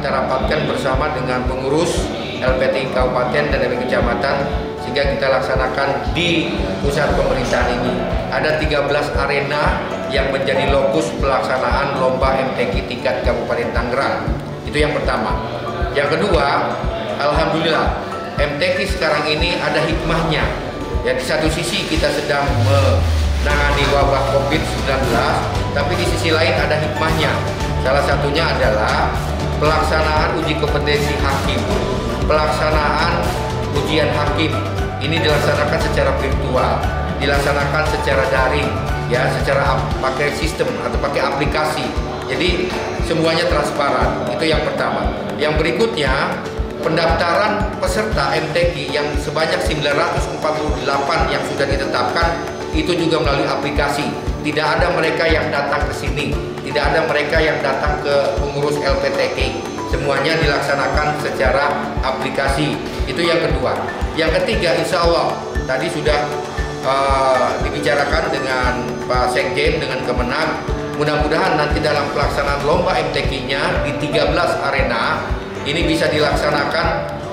kita rapatkan bersama dengan pengurus LPTI Kabupaten dan LPTI Kecamatan, sehingga kita laksanakan di pusat pemerintahan ini. Ada 13 arena yang menjadi lokus pelaksanaan lomba MTQ tingkat Kabupaten Tangerang. Itu yang pertama. Yang kedua, alhamdulillah MTQ sekarang ini ada hikmahnya. Ya, di satu sisi kita sedang menangani wabah COVID-19, tapi di sisi lain ada hikmahnya. Salah satunya adalah pelaksanaan uji kompetensi hakim, pelaksanaan ujian hakim ini dilaksanakan secara virtual, dilaksanakan secara daring, ya, secara pakai sistem atau pakai aplikasi. Jadi semuanya transparan. Itu yang pertama. Yang berikutnya, pendaftaran peserta MTQ yang sebanyak 948 yang sudah ditetapkan itu juga melalui aplikasi. Tidak ada mereka yang datang ke sini, tidak ada mereka yang datang ke pengurus LPTK. Semuanya dilaksanakan secara aplikasi. Itu yang kedua. Yang ketiga, insya Allah tadi sudah dibicarakan dengan Pak Sekjen, dengan Kemenag. Mudah-mudahan nanti dalam pelaksanaan lomba MTQ-nya di 13 arena ini bisa dilaksanakan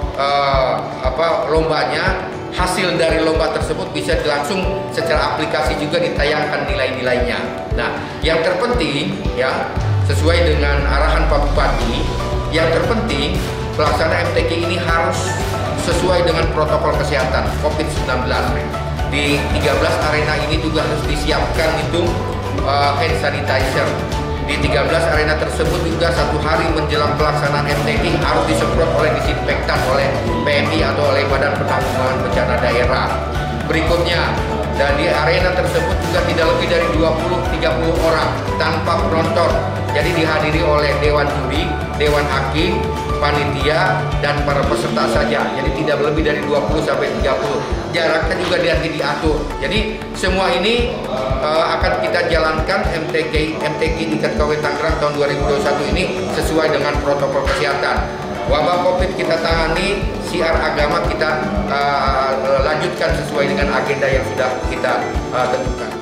lombanya. Hasil dari lomba tersebut bisa langsung secara aplikasi juga ditayangkan nilai-nilainya. Nah, yang terpenting ya, sesuai dengan arahan Pak Bupati, yang terpenting pelaksanaan MTQ ini harus sesuai dengan protokol kesehatan COVID-19. Di 13 arena ini juga harus disiapkan itu hand sanitizer. Di 13 arena tersebut juga satu hari menjelang pelaksanaan MTQ harus disemprot oleh disinfektan oleh PMI atau oleh Badan Penanggulangan Bencana Daerah. Berikutnya, dan di arena tersebut juga tidak lebih dari 20-30 orang tanpa penonton. Jadi dihadiri oleh Dewan Juri, Dewan Hakim, panitia, dan para peserta saja. Jadi tidak lebih dari 20-30. Jaraknya juga diatur. Jadi semua ini akan kita jalankan MTQ tingkat Kabupaten Tangerang tahun 2021 ini sesuai dengan protokol kesehatan. Wabah COVID kita tangani, siar agama kita lanjutkan sesuai dengan agenda yang sudah kita tentukan.